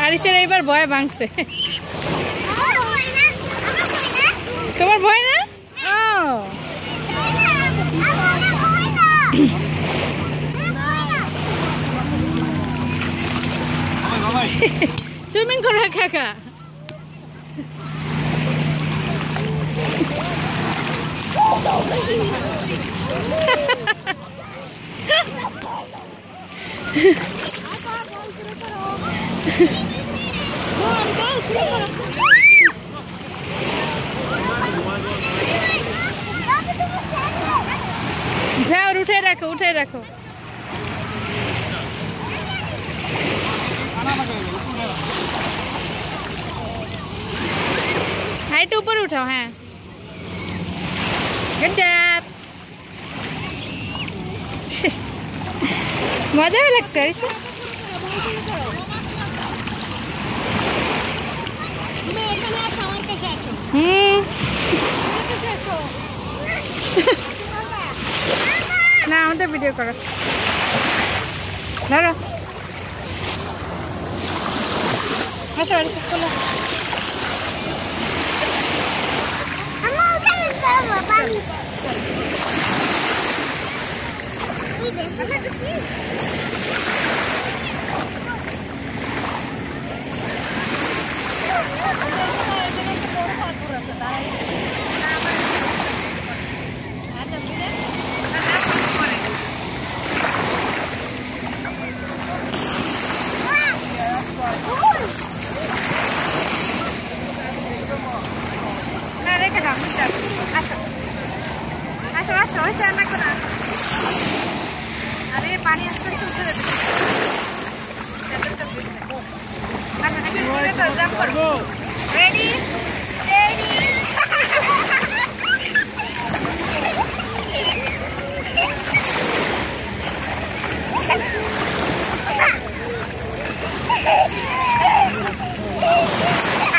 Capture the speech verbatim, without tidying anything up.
হারিসের এইবার ভয় ভাঙছে। তোমার ভয় না? সুইমিং করো কাকা। যাও উঠে রাখো উঠে রাখো। হাইট ऊपर उठाओ। হ্যাঁ गुड जॉब। মজা লাগছে আরিশা। হুম না আমাদের ভিডিও করো ধরো। আসো আরিশা চলো। আসো আসো হয়েছে আর লাগবে না। আরে পানি আসতে তুলতে দেবে। আসো নাকি জাম্প করবো। Ready ready